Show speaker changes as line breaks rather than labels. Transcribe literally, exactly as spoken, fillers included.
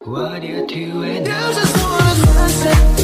What you doing now? You just wanna sunset.